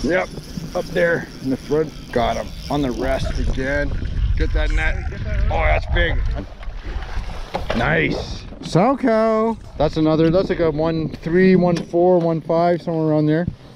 Yep, up there in the front. Got him on the rest again. Get that net. Oh, that's big. Nice. Sow cow. That's another, that's like a 1.3, 1.4, 1.5, somewhere around there.